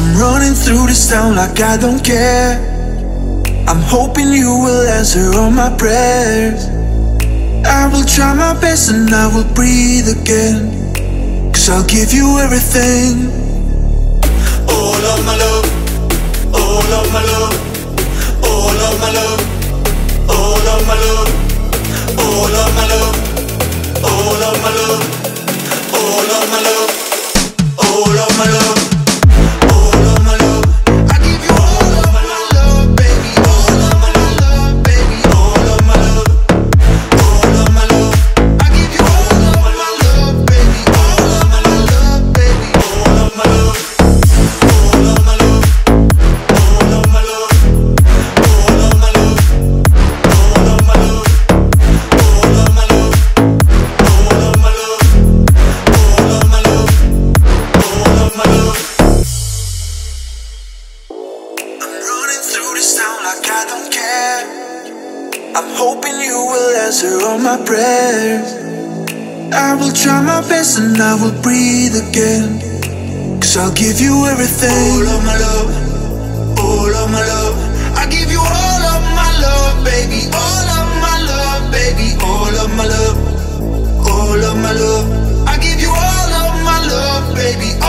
I'm running through this town like I don't care. I'm hoping you will answer all my prayers. I will try my best and I will breathe again, 'cause I'll give you everything. All of my love, all of my love, all of my love, all of my love, all of my love, all of my love, all of my love, all of my love. I'm hoping you will answer all my prayers. I will try my best and I will breathe again, 'cause I'll give you everything. All of my love, all of my love. I give you all of my love, baby. All of my love, baby. All of my love, all of my love. I give you all of my love, baby.